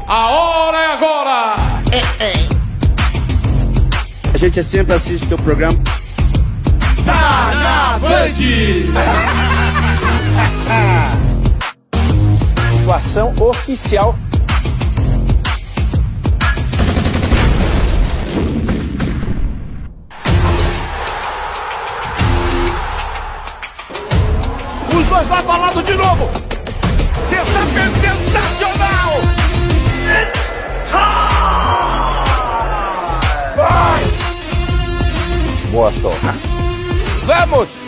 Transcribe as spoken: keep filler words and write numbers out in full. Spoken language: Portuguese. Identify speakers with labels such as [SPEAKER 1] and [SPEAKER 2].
[SPEAKER 1] A hora é agora!
[SPEAKER 2] É, é.
[SPEAKER 3] A gente sempre assiste teu programa.
[SPEAKER 1] Tá na Band!
[SPEAKER 4] Inflação oficial.
[SPEAKER 1] Os dois vai para lado de novo! Desafio sensacional!
[SPEAKER 4] Boa sorte. Vamos!